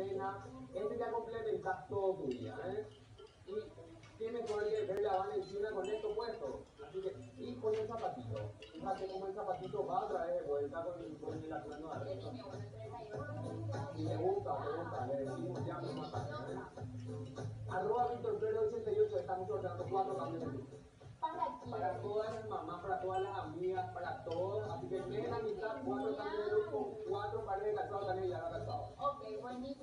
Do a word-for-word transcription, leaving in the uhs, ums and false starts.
cadena. Este ya complementas todo tu día, ¿eh? Y qué mejor que ver la Habana en China con esto puesto. Así que, y con el zapatito. Fíjate cómo el zapatito va otra vez de vuelta con, con el atuendo de arriba. Y me gusta, me gusta, le decimos ya, me mata. Arroba Víctor Flores ochenta y ocho, estamos sorteando cuatro cambios de luz. ¿Para quién? Para todas las mamás, para todas las amigas, para todos. Así que ven la mitad, cuatro cambios de luz con cuatro pares de calzado también ya la calzado. Ok, buenísimo.